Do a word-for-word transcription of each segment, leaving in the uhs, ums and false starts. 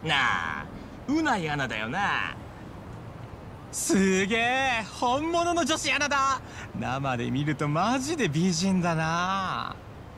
なあ、うないアナだよな。 すげえ、本物の女子アナだ。生で見るとマジで美人だな。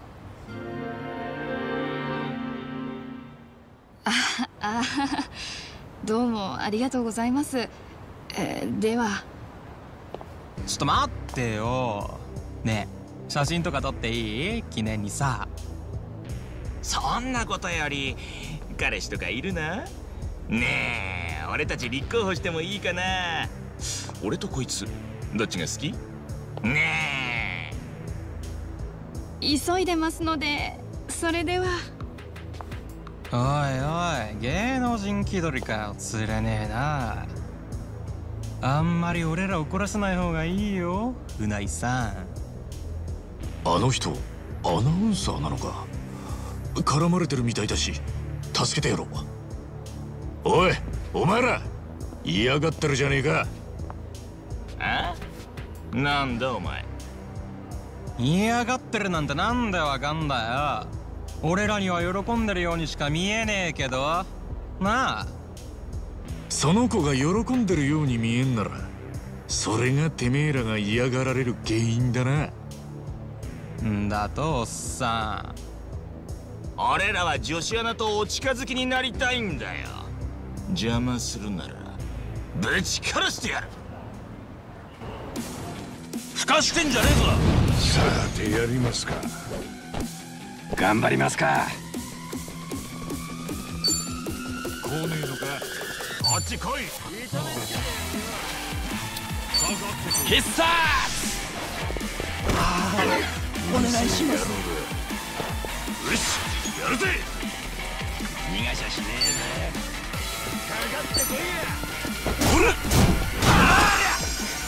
ああ、どうもありがとうございます。えー、ではちょっと待ってよ。ねえ、写真とか撮っていい？記念にさ。 そんなことより彼氏とかいるな。ねえ、俺たち立候補してもいいかな。俺とこいつどっちが好き？ね急いでますので、それでは。 おいおい、芸能人気取りかよ、つれねえな。あんまり俺ら怒らせない方がいいよ、うないさん。 あの人アナウンサーなのか。絡まれてるみたいだし助けてやろう。おい、お前ら嫌がってるじゃねえか。 あ？なんだお前。 嫌がってるなんてなんでわかんだよ。俺らには喜んでるようにしか見えねえけどなあ。 その子が喜んでるように見えんなら、それがてめえらが嫌がられる原因だな。 んだとおっさん。俺らは女子アナとお近づきになりたいんだよ。邪魔するならぶち殺してやる。 ふかしてんじゃねえぞ。 さあてやりますか。 頑張りますか。 来ねえのか。 こっち来い。 必殺。 お願いします。 よし、やるぜ。 逃がしゃしねえぜ。 かかってこいや。 ほら。ありゃ。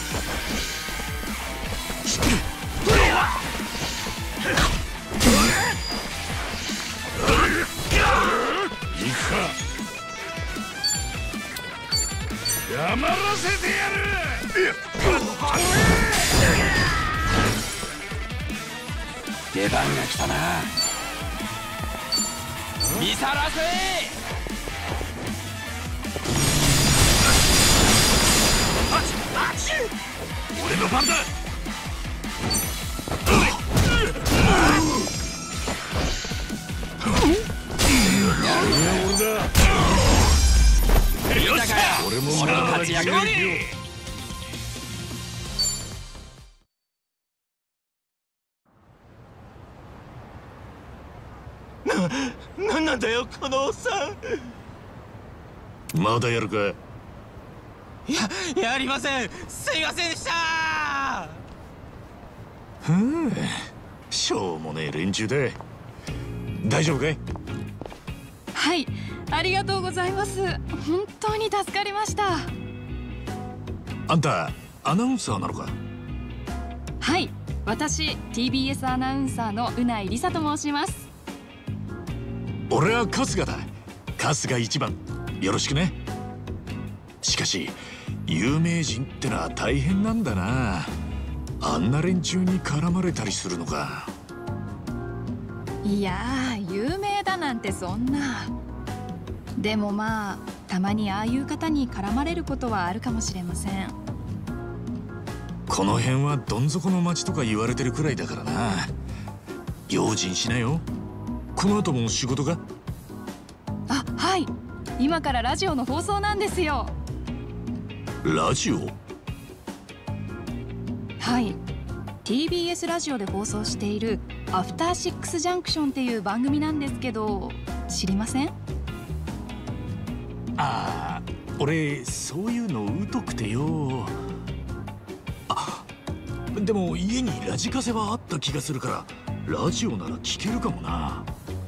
いいか。黙らせてやる。 出番が来たな。見さらせ。 あちあち。 俺の番だ。 よっしゃ。俺も俺の活躍。 な、なんなんだよこのおっさん。まだやるか。 や、やりません。すいませんでした。 ふん、しょうもねえ連中で。大丈夫かい？ はい、ありがとうございます。本当に助かりました。 あんたアナウンサーなのか？ はい、私 ティービーエス アナウンサーのうないりさと申します。 俺は春日だ。春日一番よろしくね。しかし有名人ってのは大変なんだな。あんな連中に絡まれたりするのか。 いやー、有名だなんてそんな。でもまあたまにああいう方に絡まれることはあるかもしれません。 この辺はどん底の町とか言われてるくらいだからな。用心しなよ。この後も仕事か？ あ、はい、今からラジオの放送なんですよ。 ラジオ？ はい、ティービーエス ラジオで放送しているアフターシックスジャンクションっていう番組なんですけど、知りません？ ああ、俺そういうの疎くてよ。あ、でも家にラジカセはあった気がするから、ラジオなら聞けるかもな。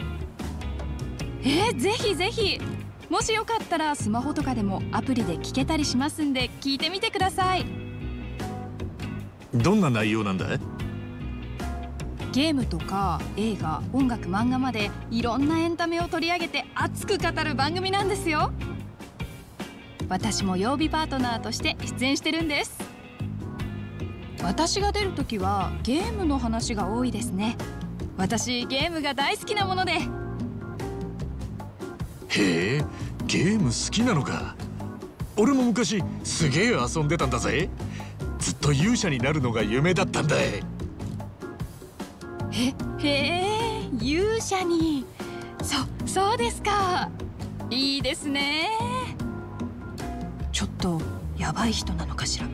えー、ぜひぜひ。もしよかったらスマホとかでもアプリで聞けたりしますんで、聞いてみてください。 どんな内容なんだ？ ゲームとか映画、音楽、漫画までいろんなエンタメを取り上げて熱く語る番組なんですよ。私も曜日パートナーとして出演してるんです。私が出るときはゲームの話が多いですね。私ゲームが大好きなもので。 へえ、 ゲーム好きなのか。俺も昔すげえ遊んでたんだぜ。ずっと勇者になるのが夢だったんだ。 へへえ、勇者に。そそうですか。いいですね。ちょっとやばい人なのかしら。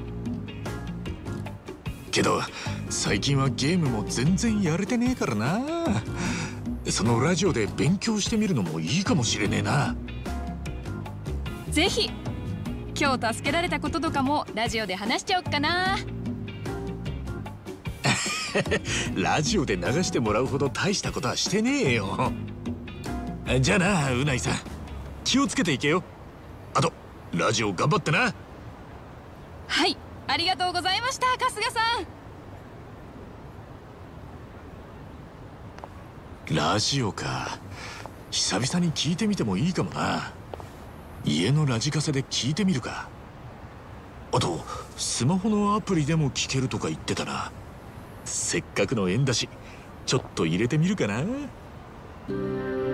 けど最近はゲームも全然やれてねえからな。そのラジオで勉強してみるのもいいかもしれねえな。 ぜひ今日助けられたこととかもラジオで話しちゃおっかな。 ラジオで流してもらうほど大したことはしてねえよ。じゃあな、うないさん、気をつけていけよ。あとラジオ頑張ってな。 はい、ありがとうございました、春日さん。ラジオか、久々に聞いてみてもいいかもな。家のラジカセで聞いてみるか。あとスマホのアプリでも聞けるとか言ってたな。せっかくの縁だしちょっと入れてみるかな。